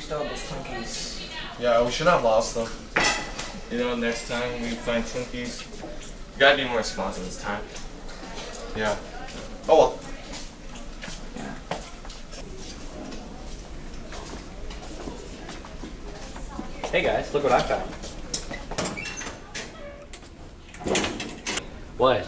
still have those Twinkies. Yeah, we should have lost them. You know, next time we find Twinkies, you gotta be more responsive this time. Yeah. Oh well. Hey guys, look what I found. What?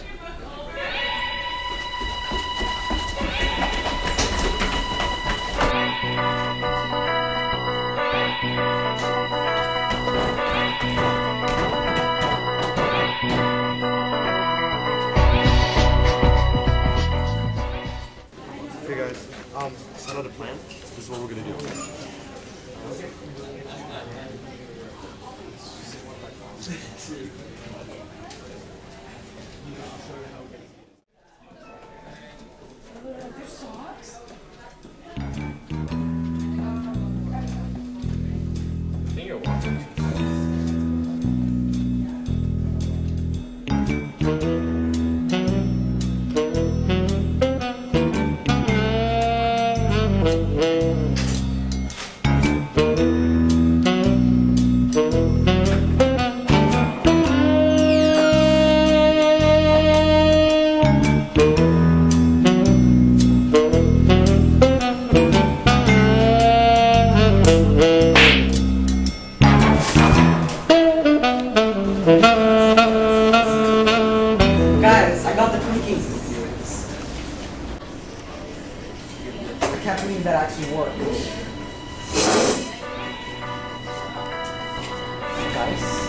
Hey guys, it's not a plan. This is what we're gonna do. I think you're walking. Guys, I got the Twinkies. I can't believe that actually worked. Guys.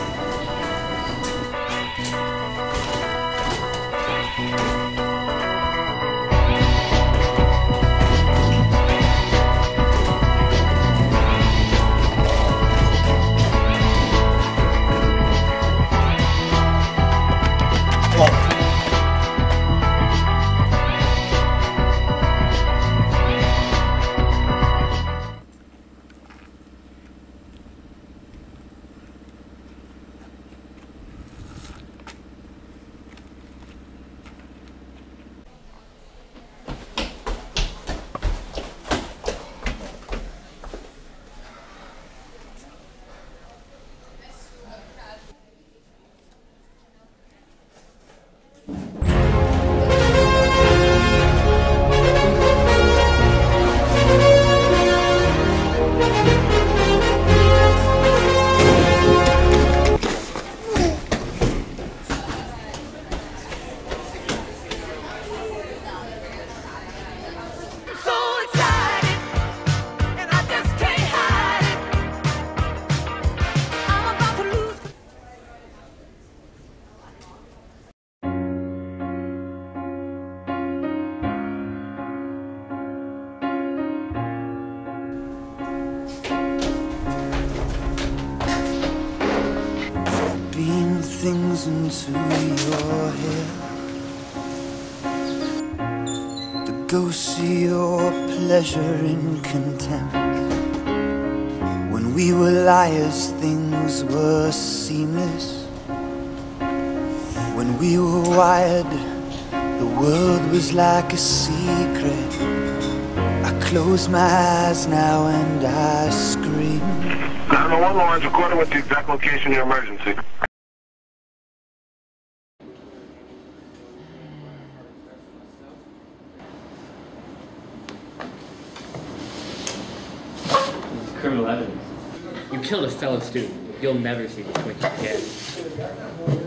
Beam things into your head to go see your pleasure in contempt. When we were liars, things were seamless. When we were wired, the world was like a secret. I close my eyes now and I scream. 911 lines recorded with the exact location of your emergency. Criminal evidence. You killed a fellow student. You'll never see the Twinkies again.